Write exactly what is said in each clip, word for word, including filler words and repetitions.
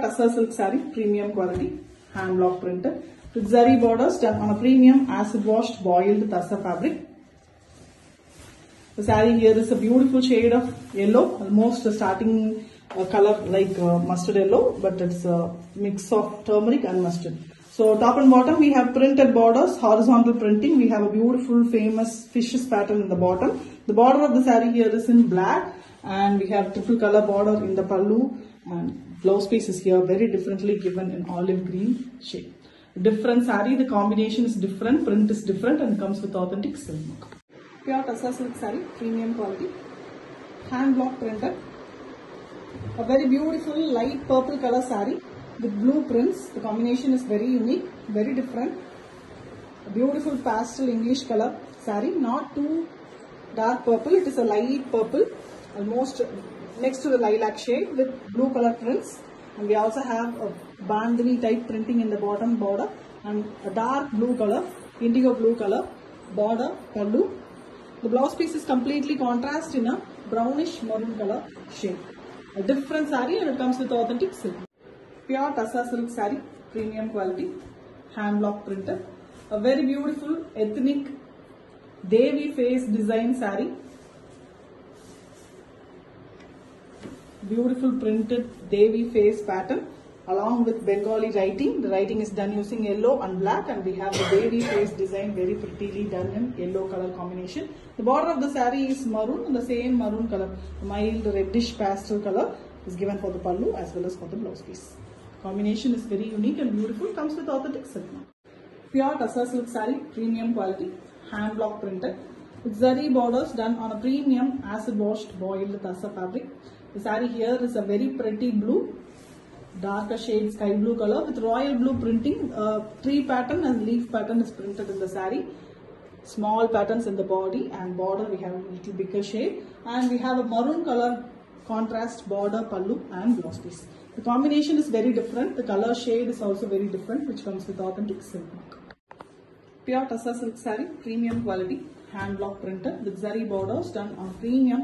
Tussar silk saree, premium quality, hand block printed with zari borders done on a premium acid washed boiled tussar fabric. The saree here is a beautiful shade of yellow, almost starting uh, color like uh, mustard yellow, but it's a mix of turmeric and mustard. So top and bottom we have printed borders, horizontal printing. We have a beautiful famous fishes pattern in the bottom. The border of the saree here is in black, and we have triple color border in the pallu, and blouse piece is here very differently given in olive green shade. Different saree, the combination is different, print is different, and comes with authentic silk mark. Pure Tussar silk saree, premium quality, hand block printed. A very beautiful light purple color saree with blue prints. The combination is very unique, very different. A beautiful pastel English color saree, not too dark purple, it is a light purple, almost next to the lilac shade with blue color prints. And we also have a bandhani type printing in the bottom border and a dark blue color, indigo blue color border pallu. The blouse piece is completely contrast in a brownish maroon color shade. A different saree, and it comes with authentic silk. Pure Tussar silk saree, premium quality, hand block printed. A very beautiful ethnic Devi face design saree. Beautiful printed Devi face pattern along with Bengali writing. The writing is done using yellow and black, and we have the Devi face design very prettily done in yellow color combination. The border of the saree is maroon, and the same maroon color, mild reddish pastel color is given for the pallu as well as for the blouse piece. Combination is very unique and beautiful, comes with authentic silk. Pure Tussar silk saree, premium quality, hand block printed with zari borders done on a premium acid washed boiled tussar fabric. The saree here is a very pretty blue, darker shade sky blue color with royal blue printing. Uh, tree pattern and leaf pattern is printed in the saree. Small patterns in the body and border we have a little bigger shade, and we have a maroon color contrast border pallu and blouse piece. The combination is very different. The color shade is also very different, which comes with authentic silk mark. Pure Tussar silk saree, premium quality, hand block printed with zari borders done on premium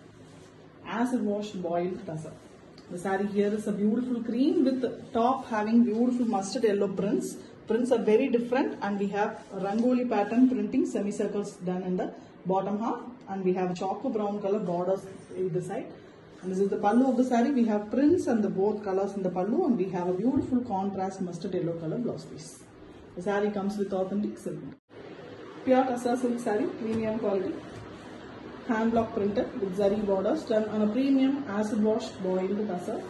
acid washed boiled tussar. The saree here is a beautiful cream with the top having beautiful mustard yellow prints. Prints are very different, and we have a rangoli pattern printing, semicircles done in the bottom half, and we have a choco brown color borders either side. And this is the pallu of the saree. We have prints and the both colors in the pallu, and we have a beautiful contrast mustard yellow color blouse piece. The saree comes with authentic silk. Pure Tussar silk saree, premium quality, hand block printed with zari borders done on a premium acid washed boiled tussar.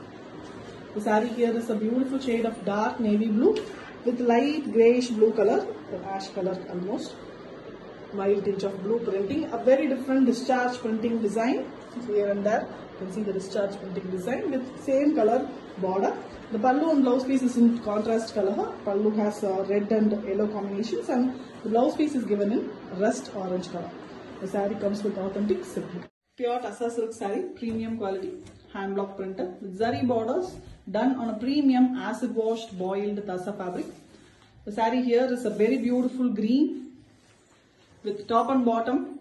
The saree here is a beautiful shade of dark navy blue with light greyish blue color, ash color almost, mild tinge of blue printing. A very different discharge printing design here and there. You can see the discharge printing design with same color border. The pallu and blouse piece is in contrast color. Pallu has uh, red and yellow combinations, and the blouse piece is given in rust orange color. The saree comes with authentic silk. Pure Tussar silk saree, premium quality, hand block printed with zari borders done on a premium acid washed boiled tussar fabric. The saree here is a very beautiful green with top and bottom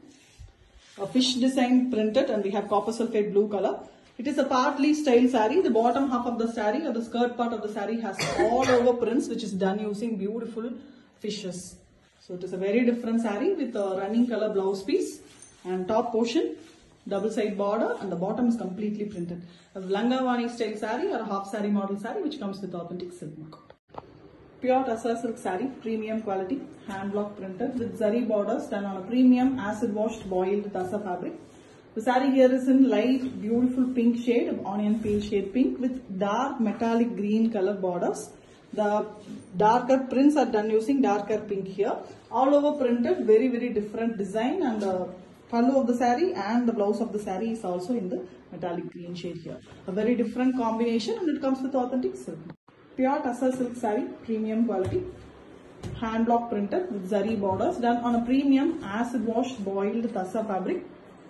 a fish design printed, and we have copper sulphate blue color. It is a partly style saree. The bottom half of the saree or the skirt part of the saree has all over prints, which is done using beautiful fishes. So it is a very different saree with a running color blouse piece and top portion, double side border, and the bottom is completely printed. A Langavani style saree or a half saree model saree, which comes with authentic silk mark. Pure Tussar silk saree, premium quality, hand block printed with zari borders done on a premium acid washed boiled tussar fabric. The saree here is in light beautiful pink shade of onion peel shade pink with dark metallic green color borders. The darker prints are done using darker pink here. All over printed, very very different design, and the pallu of the saree and the blouse of the saree is also in the metallic green shade here. A very different combination, and it comes with authentic silk. Pure Tussar silk saree, premium quality, hand block printed with zari borders done on a premium acid washed boiled tussar fabric.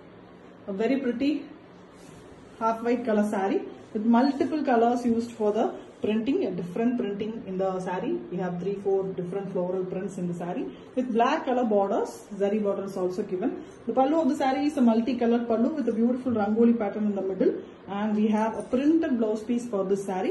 A very pretty half white color saree with multiple colors used for the printing, a different printing in the saree. We have three, four different floral prints in the saree with black color borders. Zari border is also given. The pallu of the saree is a multicolored pallu with a beautiful rangoli pattern in the middle, and we have a printed blouse piece for this saree.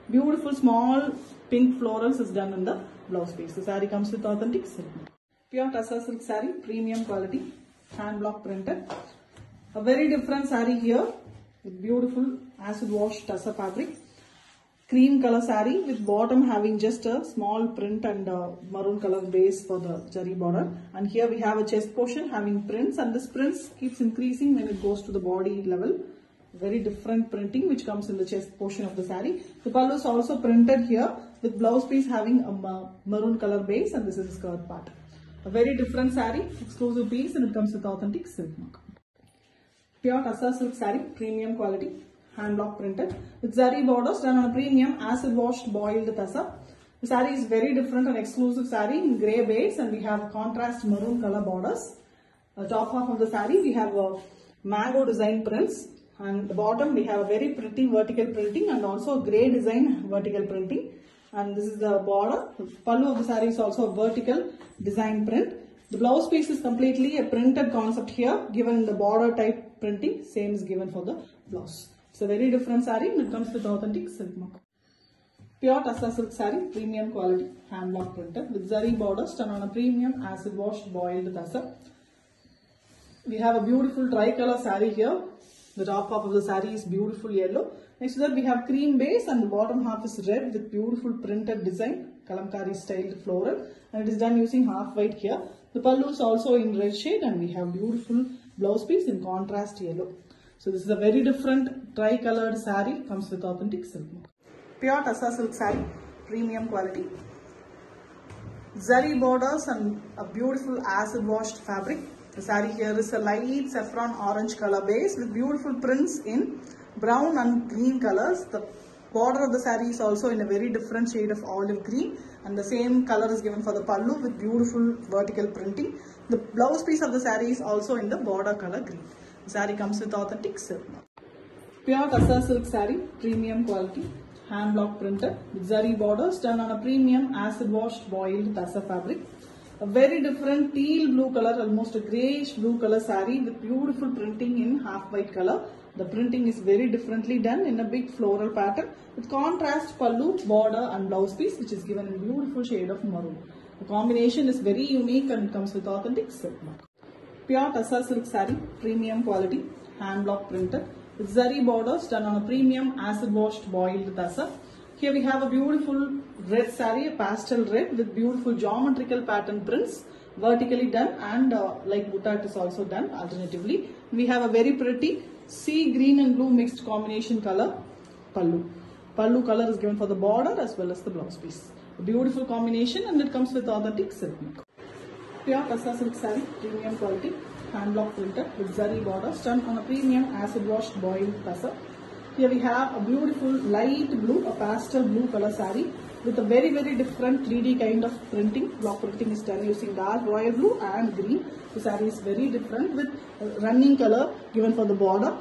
Beautiful small pink florals is done in the blouse piece. The saree comes with authentic silk. Pure tussar silk saree, premium quality, hand block printed. A very different saree here with beautiful acid wash tussar fabric. Cream color saree with bottom having just a small print and a maroon color base for the zari border. And here we have a chest portion having prints, and this prints keeps increasing when it goes to the body level. Very different printing which comes in the chest portion of the saree. The pallu is also printed here with blouse piece having a maroon color base, and this is the skirt part. A very different saree, exclusive piece, and it comes with authentic silk mark. Pure tussar silk saree, premium quality, hand block printed with zari borders done on a premium acid washed boiled tussar. The saree is very different and exclusive saree in grey base, and we have contrast maroon color borders. The top half of the saree we have a mango design prints, and the bottom we have a very pretty vertical printing and also a grey design vertical printing. And this is the border. The pallu of the saree is also a vertical design print. The blouse piece is completely a printed concept here, given in the border type printing. Same is given for the blouse. It's a very different saree and it comes with authentic silk mark. Pure tussar silk saree, premium quality, hand block printed with zari borders done on a premium acid washed boiled tussar. We have a beautiful tri-color saree here. The top half of the saree is beautiful yellow. Next to that we have cream base, and the bottom half is red with beautiful printed design, kalamkari styled floral, and it is done using half white here. The pallu is also in red shade, and we have beautiful blouse piece in contrast yellow. So this is a very different tri-colored saree, comes with authentic silk. Pure tussar silk saree, premium quality. Zari borders and a beautiful acid washed fabric. The saree here is a light saffron orange color base with beautiful prints in brown and green colors. The border of the saree is also in a very different shade of olive green, and the same color is given for the pallu with beautiful vertical printing. The blouse piece of the saree is also in the border color green. The saree comes with authentic silk. Pure tussar silk saree, premium quality, hand block printed with zari borders done on a premium acid washed boiled tussar fabric. A very different teal blue color, almost a greyish blue color saree with beautiful printing in half white color. The printing is very differently done in a big floral pattern with contrast pallu, border and blouse piece, which is given in beautiful shade of maroon. The combination is very unique and comes with authentic silk mark. Pure tussar silk saree, premium quality, hand block printed with zari borders done on a premium acid washed boiled tussar. Here we have a beautiful red saree, a pastel red with beautiful geometrical pattern prints, vertically done, and uh, like butta is also done alternatively. We have a very pretty sea green and blue mixed combination color pallu. Pallu color is given for the border as well as the blouse piece. A beautiful combination, and it comes with authentic silk. Pure tussar silk saree, premium quality, hand block printed with zari borders done on a premium acid washed boiled tussar. Here we have a beautiful light blue, a pastel blue color saree with a very very different three D kind of printing. Block printing is done using dark royal blue and green. The saree is very different with running color given for the border.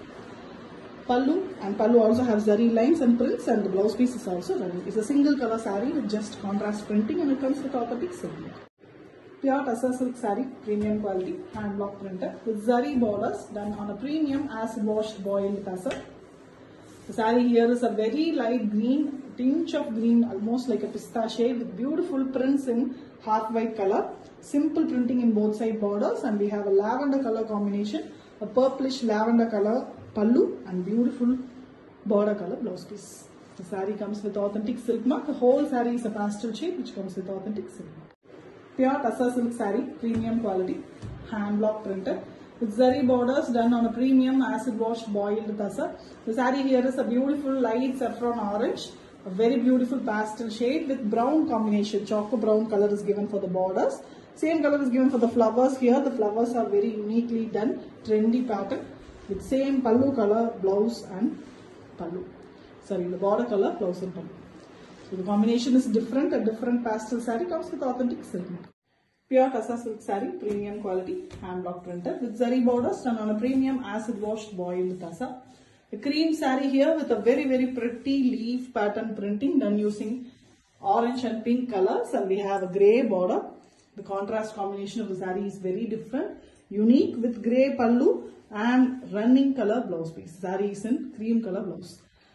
Pallu, and pallu also have zari lines and prints, and the blouse piece is also running. It's a single color saree with just contrast printing, and it comes with authentic silk. Pure tussar silk saree, premium quality, hand block printed with zari borders done on a premium acid washed boiled tussar. The saree here is a very light green, tinge of green, almost like a pistachio with beautiful prints in half white color. Simple printing in both side borders, and we have a lavender color combination, a purplish lavender color pallu and beautiful border color blouse piece. The saree comes with authentic silk mark. The whole saree is a pastel shade which comes with authentic silk mark. Pure tussar silk saree, premium quality, hand block printed with zari borders done on a premium acid washed boiled tussar. The saree here is a beautiful light saffron orange, a very beautiful pastel shade with brown combination. Choco brown color is given for the borders. Same color is given for the flowers here. The flowers are very uniquely done, trendy pattern with same pallu color, blouse and pallu. Sorry, the border color, blouse and pallu. So the combination is different. A different pastel saree comes with authentic silk. Pure tussar silk saree, premium quality, hand block printed with zari borders done on a premium acid washed boiled tussar. A cream saree here with a very very pretty leaf pattern printing done using orange and pink colors, and we have a grey border. The contrast combination of the saree is very different, unique with grey pallu and running color blouse piece. Saree is in cream color blouse.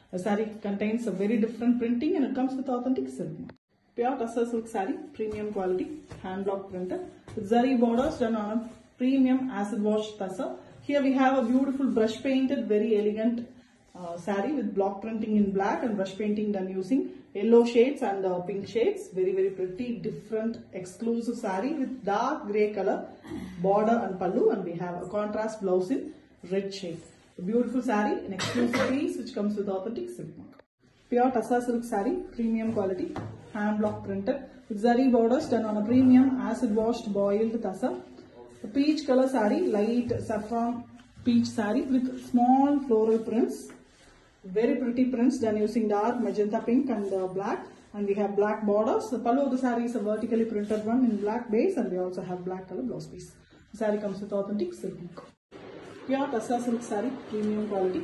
The saree contains a very different printing and it comes with authentic silk. Pure tussar silk saree, premium quality, hand block printed with zari borders done on a premium acid wash tussar. Here we have a beautiful brush painted, very elegant uh, saree with block printing in black and brush painting done using yellow shades and uh, pink shades. Very very pretty, different, exclusive saree with dark grey color border and pallu, and we have a contrast blouse in red shade. A beautiful saree, an exclusive piece which comes with authentic silk mark. Pure tussar silk saree, premium quality, hand block printed with zari borders done on a premium acid washed boiled tussar. A peach color saree, light saffron peach saree with small floral prints. Very pretty prints done using dark magenta pink and uh, black, and we have black borders. The pallu of the saree is a vertically printed one in black base, and we also have black color blouse piece. The saree comes with authentic silk mark. Pure tussar silk saree, premium quality,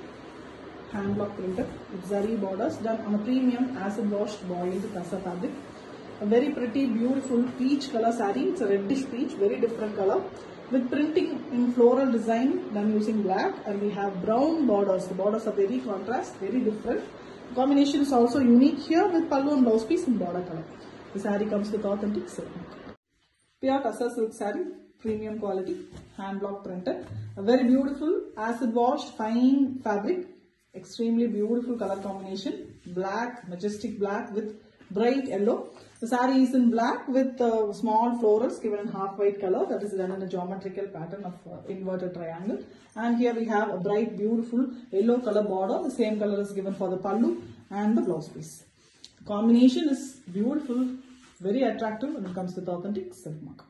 hand block printed with zari borders done on a premium acid washed boiled tussar fabric. A very pretty, beautiful peach color saree. It's a reddish peach, very different color with printing in floral design done using black, and we have brown borders. The borders are very contrast, very different. The combination is also unique here with pallu and blouse piece in border color. The saree comes with authentic silk. Pure tussar silk saree, premium quality, hand block printed. A very beautiful acid washed fine fabric, extremely beautiful color combination, black, majestic black with bright yellow. The saree is in black with uh, small florals given in half white color, that is done in a geometrical pattern of uh, inverted triangle. And here we have a bright beautiful yellow color border. The same color is given for the pallu and the blouse piece. The combination is beautiful, very attractive, and it comes with authentic silk mark.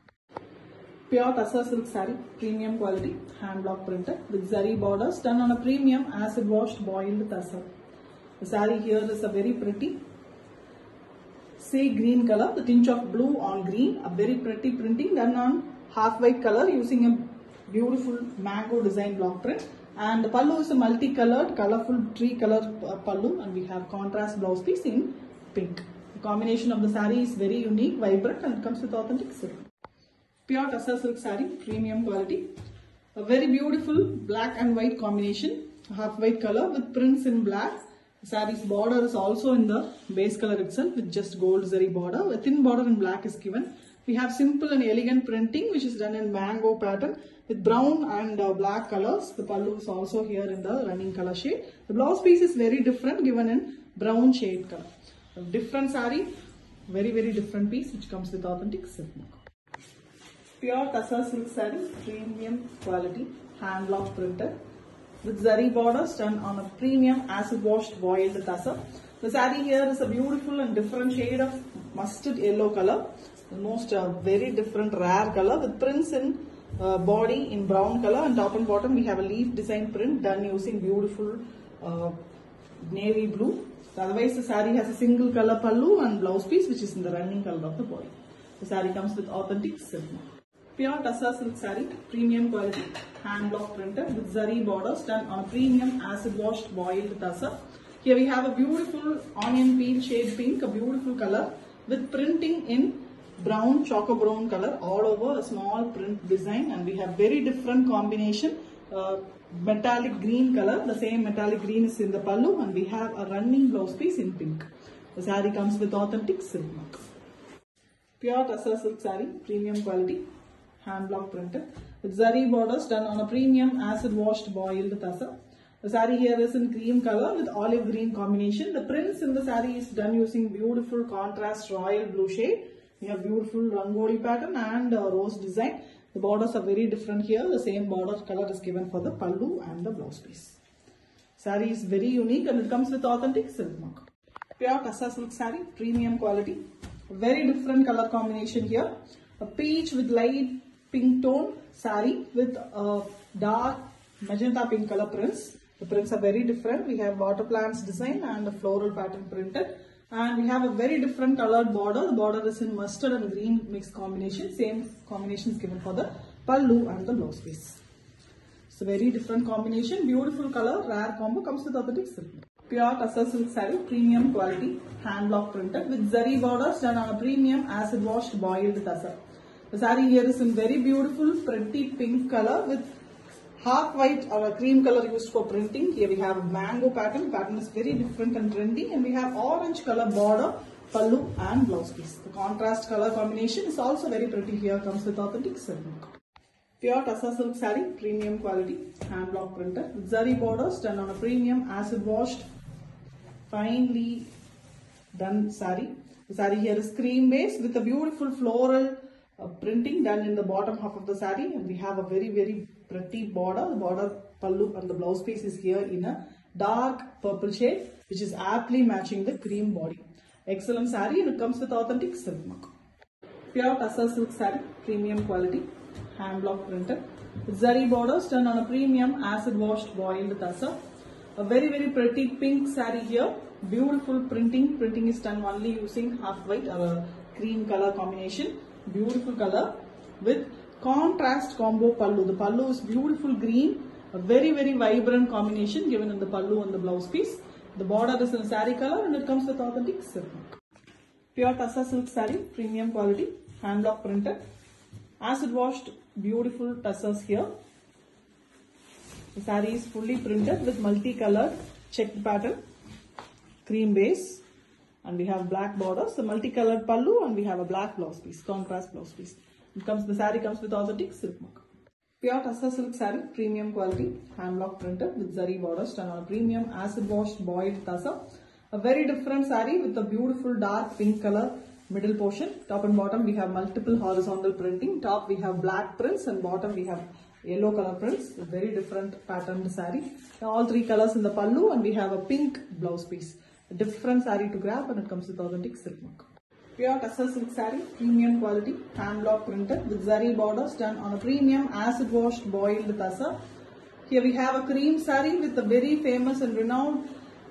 Pure tussar silk saree, premium quality, hand block printed with zari borders done on a premium acid washed boiled tussar. The saree here is a very pretty say green color, the tinge of blue on green, a very pretty printing done on half white color using a beautiful mango design block print. And the pallu is a multicolored, colorful tree color uh, pallu, and we have contrast blouse piece in pink. The combination of the saree is very unique, vibrant, and comes with authentic silk. Pure tussar silk saree, premium quality, a very beautiful black and white combination, half white color with prints in black. The saree's border is also in the base color itself with just gold zari border. A thin border in black is given. We have simple and elegant printing which is done in mango pattern with brown and uh, black colors. The pallu is also here in the running color shade. The blouse piece is very different, given in brown shade color. A different saree, very very different piece which comes with authentic silk mark. Pure tussar silk saree, premium quality, hand block printed with zari borders done on a premium acid washed boiled tussar. The saree here is a beautiful and different shade of mustard yellow color, the most uh, very different rare color with prints in uh, body in brown color, and top and bottom we have a leaf design print done using beautiful uh, navy blue. Otherwise the saree has a single color pallu and blouse piece which is in the running color of the body. The saree comes with authentic silk mark. Pure tussar silk saree, premium quality, hand block printed with zari borders done on a premium acid washed boiled tussar. Here we have a beautiful onion peel shade pink, a beautiful color with printing in brown, choco brown color all over, a small print design, and we have very different combination, uh, metallic green color. The same metallic green is in the pallu, and we have a running blouse piece in pink. The saree comes with authentic silk mark. Pure tussar silk saree, premium quality, hand block printed with zari borders done on a premium acid washed boiled tussar. The saree here is in cream color with olive green combination. The prints in the saree is done using beautiful contrast royal blue shade. We have beautiful rangoli pattern and uh, rose design. The borders are very different here. The same border color is given for the pallu and the blouse piece. Saree is very unique and it comes with authentic silk mark. Pure tussar silk saree, premium quality. Very different color combination here. A peach with light pink tone saree with uh, dark magenta pink color prints. The prints are very different. We have water plants design and a floral pattern printed. And we have a very different colored border. The border is in mustard and green mixed combination. Same combination is given for the pallu and the blouse piece. It's a very different combination. Beautiful color, rare combo, comes with authentic silk. Pure tussar silk saree, premium quality, hand block printed with zari borders done on a premium acid washed boiled tussar. The saree here is in very beautiful pretty pink color with half white or a cream color used for printing. Here we have a mango pattern. Pattern is very different and trendy, and we have orange color border, pallu and blouse piece. The contrast color combination is also very pretty. Here comes with authentic silk. Pure Tassa silk saree, premium quality, hand block printer with zari borders done on a premium acid washed, finely done saree. The saree here is cream base with a beautiful floral uh, printing done in the bottom half of the saree, and we have a very very pretty border. The border, pallu and the blouse piece is here in a dark purple shade, which is aptly matching the cream body. Excellent saree, and it comes with authentic silk mark. Pure Tassa silk saree, premium quality, hand block printed with zari borders done on a premium acid washed boiled tassa. A very very pretty pink saree here. Beautiful printing. Printing is done only using half white or a cream color combination. Beautiful color with contrast combo pallu. The pallu is beautiful green. A very very vibrant combination given in the pallu and the blouse piece. The border is in a saree color, and it comes with authentic silk. Pure Tassa silk saree, premium quality, hand block printed, acid washed, beautiful tassels here. The saree is fully printed with multicolored checked pattern, cream base, and we have black borders, the multicolored pallu, and we have a black blouse piece, contrast blouse piece. It comes, the saree comes with authentic silk mark. Pure Tassa silk saree, premium quality, hand block printed with zari borders done on a premium acid washed boiled tassa. A very different saree with a beautiful dark pink color middle portion. Top and bottom we have multiple horizontal printing. Top we have black prints, and bottom we have yellow color prints. A very different patterned saree. All three colors in the pallu, and we have a pink blouse piece. A different saree to grab, and it comes with authentic silk mark. Pure Tassa silk saree, premium quality, hand block printed with zari borders done on a premium acid washed boiled tassa. Here we have a cream saree with a very famous and renowned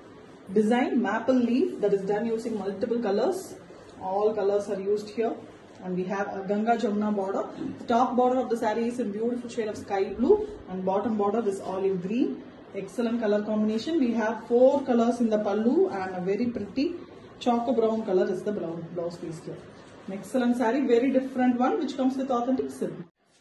design, maple leaf, that is done using multiple colors. All colors are used here, and we have a Ganga Jamuna border. The top border of the saree is in beautiful shade of sky blue, and bottom border is olive green. Excellent color combination. We have four colors in the pallu, and a very pretty choco brown color is the brown blouse piece here. An excellent saree, very different one, which comes with authentic silk.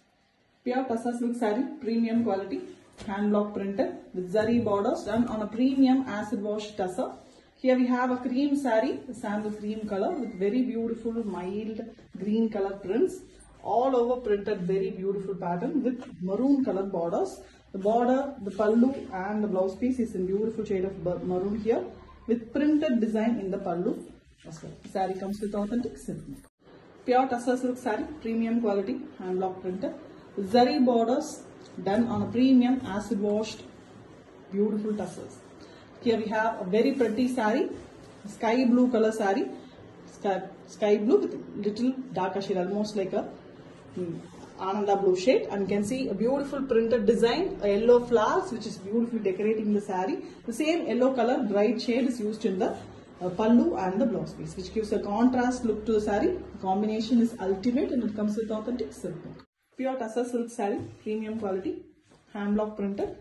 Pure Tassa silk saree, premium quality, hand block printed with zari borders done on a premium acid wash tassa. Here we have a cream saree, a sandal cream color with very beautiful mild green color prints. All over printed, very beautiful pattern with maroon color borders. The border, the pallu and the blouse piece is in beautiful shade of maroon here, with printed design in the pallu as well. The saree comes with authentic silk. Pure Tassa silk saree, premium quality, hand block printed, zari borders done on a premium acid washed beautiful tassels. Here we have a very pretty saree, sky blue color saree, sky, sky blue with little darker shade, almost like a hmm, Ananda blue shade, and you can see a beautiful printed design, a yellow flowers which is beautifully decorating the saree. The same yellow color bright shade is used in the uh, pallu and the blouse piece, which gives a contrast look to the saree. The combination is ultimate, and it comes with authentic silk. Pure Tassa silk saree, premium quality, hand block printed,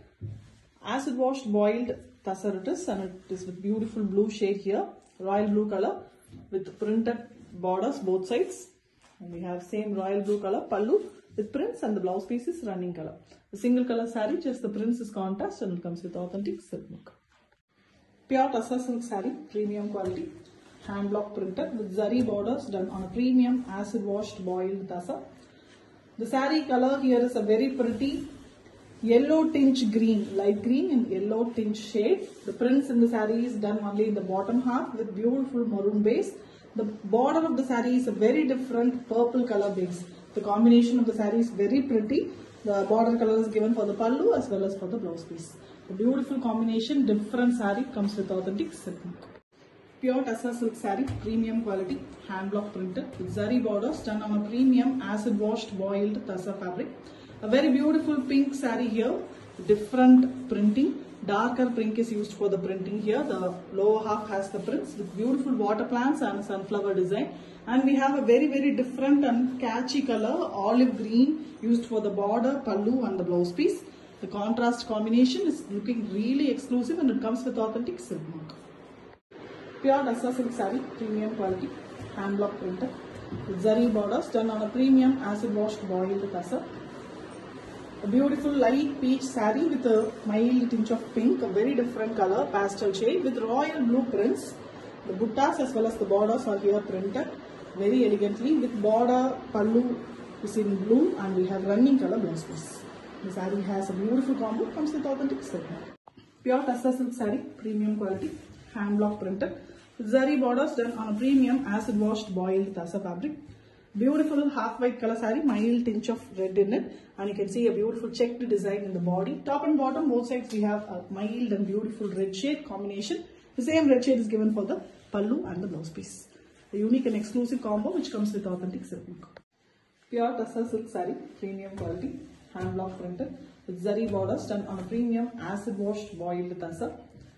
acid washed boiled tassa it is, and it is with beautiful blue shade here, royal blue color with printed borders both sides, and we have same royal blue color pallu with prints, and the blouse piece is running color. The single color saree, just the prints is contrast, and it comes with authentic silk mark. Pure Tassa silk saree, premium quality, hand block printed with zari borders done on a premium acid washed boiled tassa. The saree color here is a very pretty yellow tinge green, light green and yellow tinge shade. The prints in the saree is done only in the bottom half with beautiful maroon base. The border of the saree is a very different purple color base. The combination of the saree is very pretty. The border color is given for the pallu as well as for the blouse piece. A beautiful combination, different saree, comes with authentic silk. Pure Tassa silk saree, premium quality, hand block printed with zari borders done on a premium acid washed boiled tassa fabric. A very beautiful pink saree here, different printing. Darker pink is used for the printing here. The lower half has the prints with beautiful water plants and sunflower design. And we have a very very different and catchy color, olive green, used for the border, pallu and the blouse piece. The contrast combination is looking really exclusive, and it comes with authentic silk mark. Pure Tassa silk saree, premium quality, hand block printed with zari borders done on a premium acid washed boiled tassa. A beautiful light peach saree with a mild tinge of pink, a very different color, pastel shade with royal blue prints. The buttas as well as the borders are here printed very elegantly with border pallu is in blue and we have running color blouse piece. The saree has a beautiful combo, comes with authentic silk. Pure Tussar silk saree, premium quality, hand block printed. Zari borders done on a premium acid washed boiled Tussar fabric. Beautiful half white color saree, mild tinge of red in it, and you can see a beautiful checked design in the body. Top and bottom, both sides we have a mild and beautiful red shade combination. The same red shade is given for the pallu and the blouse piece. A unique and exclusive combo which comes with authentic silk. Pure Tussar silk saree, premium quality, hand block printed with zari borders done on a premium acid washed boiled Tussar.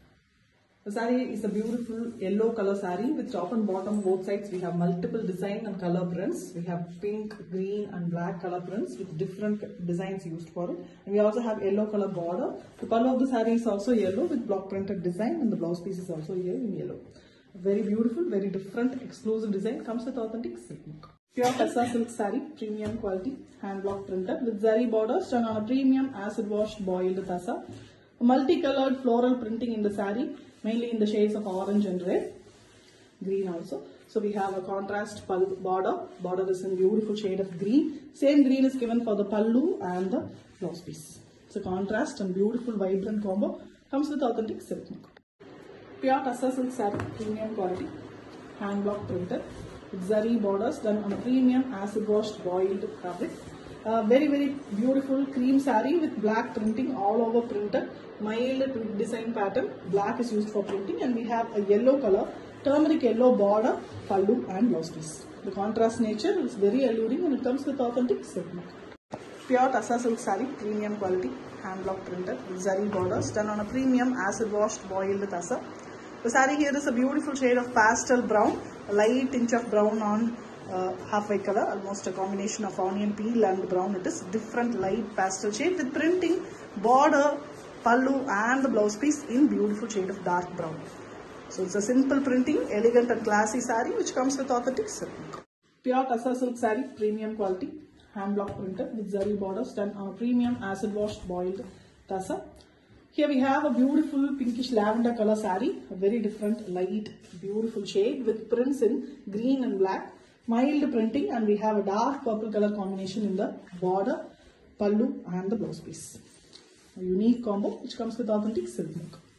The saree is a beautiful yellow color saree with top and bottom both sides we have multiple design and color prints. We have pink, green and black color prints with different designs used for it. And we also have yellow color border. The pallu of the saree is also yellow with block printed design and the blouse piece is also here in yellow. Very beautiful, very different, exclusive design, comes with authentic silk. Pure Tussar silk saree, premium quality, hand block printed with zari borders done on a premium acid washed boiled Tussar. Multicolored floral printing in the saree, mainly in the shades of orange and red, green also. So we have a contrast border. Border is in beautiful shade of green. Same green is given for the pallu and the blouse piece. It's a contrast and beautiful vibrant combo. Comes with authentic silk. Pure Tussar silk saree, premium quality, hand block printed with zari borders done on a premium acid washed boiled fabric. Uh, very very beautiful cream saree with black printing all over printed, mild design pattern. Black is used for printing and we have a yellow color, turmeric yellow border, pallu and blouse piece. The contrast nature is very alluring and it comes with authentic silk. Pure Tussar silk saree, premium quality, hand block printed with zari borders done on a premium acid washed boiled Tussar. The saree here is a beautiful shade of pastel brown, a light tinge of brown on Uh, half white color, almost a combination of onion peel and brown. It is different light pastel shade with printing, border, pallu and the blouse piece in beautiful shade of dark brown. So it's a simple printing, elegant and classy saree which comes with authentic silk. Pure Tussar silk saree, premium quality, hand block printed with zari borders done on a premium acid washed boiled Tussar. Here we have a beautiful pinkish lavender color saree, a very different light beautiful shade with prints in green and black. Mild printing and we have a dark purple color combination in the border, pallu and the blouse piece. A unique combo which comes with authentic silk.